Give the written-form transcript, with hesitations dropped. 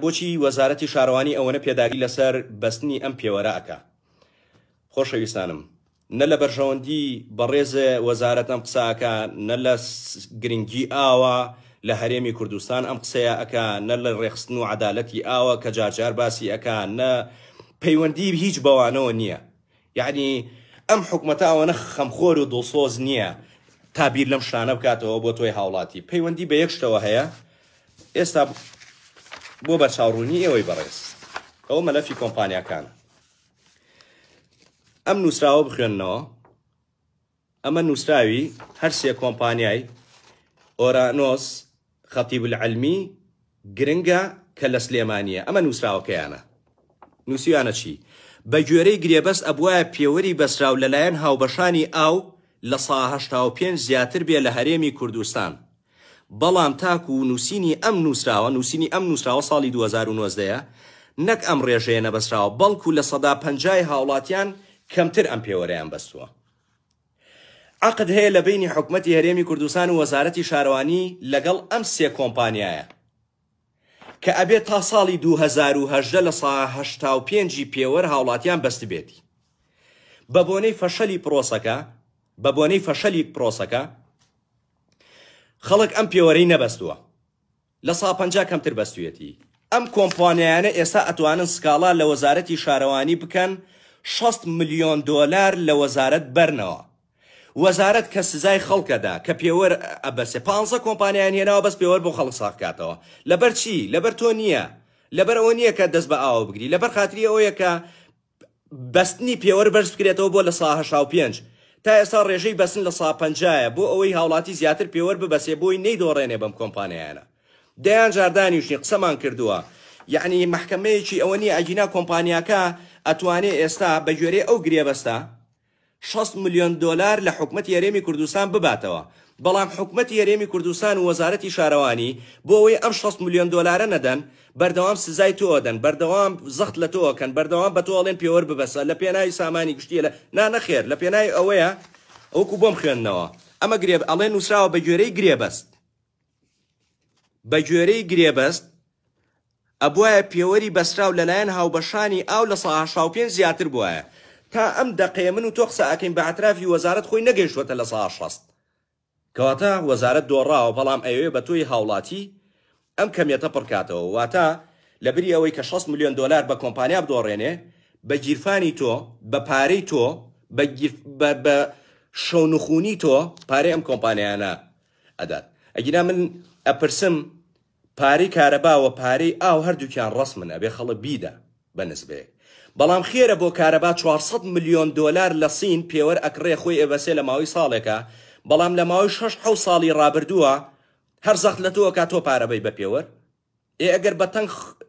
بۆچی وەزارەتی شارەوانی ئەوەنە پێداوی لەسەر بەستنی ئەم پێوەرە ئەکا؟ خۆشەویستانم، نە لە بەرژەوەندی بەڕێزە وەزارەت ئەم قساکە، نە لە گرنگی ئاوە لە هەرێمی کوردستان ئەم قسەیە ئەکا، نە لە ڕێخستن و عەدالەتی ئاوە کە جارجار باسی ئەکا، نە پەیوەندی هیچ بەوانەوە نییە. یعنی ئەم حکومەتە ئەوەنە خەمخۆر و دڵسۆز نییە تا بیر لەم شانە بکاتەوە بۆ تۆی هاوڵاتی. پەیوەندی بە یەک شتەوە هەیە. ئێستا بۆ بەرچاوڕوونی ئێوەی بەڕێز، ئەوە مەلەفی کۆمپانیاکانە. ئەم نووسراوە بخوێننەوە. ئەمە نووسراوی هەر سێ کۆمپانیای ئۆرانۆس، خەتیب العەلمی، گرنگە کە لە سلێمانیە. ئەمە نووسراوەکەیانە. نووسیوانە چی؟ بە گوێرەی گرێبەست ئەبوایە پێوەری بەسراو لەلایەن هاوبەشانی ئاو لە سا 85 زیاتر بێ لە هەرێمی کوردستان. بەڵام تاکو و نووسینی ئەم نووسراوە ساڵی 2019ە نەک ئەم ڕێژەیە نەبەسراوە، بەڵکو لە 150 هاوڵاتیان کەمتر ئەم پێوەرەیان بەستووە. عقد هەیە لە بینی حکومەتی هەرێمی کوردستان و وەزارەتی شارەوانی لەگەڵ ئەم سێ کۆمپانیایە کە ئەبێت تا ساڵی 2018 لە 185 پێوەر هاوڵاتیان بەست بێتی. بە بۆنەی فەشەلی پرۆسەکە خەڵک ئەم پێوەرەی نەبەستووە، لە 150 کەمتر بەستوێتی. ئەم کۆمپانیایانە ئێستا ئەتوانن سکاڵا لە وەزارەتی شارەوانی بکەن 60 ملیۆن دۆلار لە وەزارەت بەرنەوە. وەزارەت کە سزای خەڵکەدا کە پێوەر ئەبەسێ 15 کۆمپانیایان هێناوە بەس پێوەر بۆ خەڵک ساغکاتەوە. لەبەر چی؟ لەبەر تۆ نییە، لەبەر ئەوە نییە کە دەست بە ئاوە بگری، لەبەر خاتری ئەوەیە کە بەستنی پێوەر بەرز بکرێتەوە بۆ لە 185. تا ئێستا ڕێژەی بەستن لە 150 بۆ ئەوەی هاوڵاتی زیاتر پێوەر ببەسێ بۆی نەیدۆڕێنێ بەم کۆمپانیایانە. دەیان جاردانیشنی قسەمان کردووە. یعنی محکەمەیەکی ئەوە نیە ئەجینا کۆمپانیاکە ئەتوانێ ئێستا بە گوێرەی ئەو گرێبەستە 60 ملیۆن دۆلار لە حکومەتی هەرێمی کوردستان بباتەوە. بەڵام حکومەتی هەرێمی کوردستان و وەزارەتی شارەوانی بۆ ئەوەی ئەم 60 ملیۆن دۆلارە نەدەن، بەردەوام سزای تۆ ئەدەن، بەردەوام زەخت لە تۆکەن، بەردەوام بە تۆ ئەڵێن پێوەر ببەسە لە پێناوی سامانی گشتیە لە نانەخێر لە پێناوی ئەوەیە ئەوکو بۆم خوێندنەوە. ئەمە گرێب ئەڵێ نووسراوە بە گوێرەی گرێبەست. بە گوێرەی گرێبەست ئەبوایە پێوەری بەسراو لەلایەن هاوبەشانی ئاو لە 185 زیاتر بووایە. تا ئەم دەقەیە من و تۆ قسە ئەکەین بە ئەترافی وەزارەت خۆی نەگەیشتوەتە لە 160. کەواتە وەزارەت دۆڕاوە، بەڵام ئەوێ بە تۆی هاوڵاتی ئەم کەمیەتە پڕکاتەوە. واتە لەبری ئەوەی کە 60 ملیۆن دۆلار بە کۆمپانیا بدۆڕێنێ، بە گیرفانی تۆ، بە پارەی تۆ، بە شەونخونی تۆ پارەی ئەم کۆمپانیانە ئەدات. ئەگینا من ئەپرسم پارەی کارەبا و پارەی ئاو هەردووکیان ڕەسمن، ئەبێ خەڵک بیدە بە نسبەیەک. بەڵام خێرە بۆ کارەبا 400 ملیۆن دۆلار لە سین پێوەر ئەکڕێ خۆی ئێبەسێ لە ماوەی ساڵێکە، بەڵام لە ماوەی 6 ساڵی ڕابردووە هەر زەخت لە تۆ کاتۆ پارەبەی بە پێوەر. ئەگەر بە تەنگ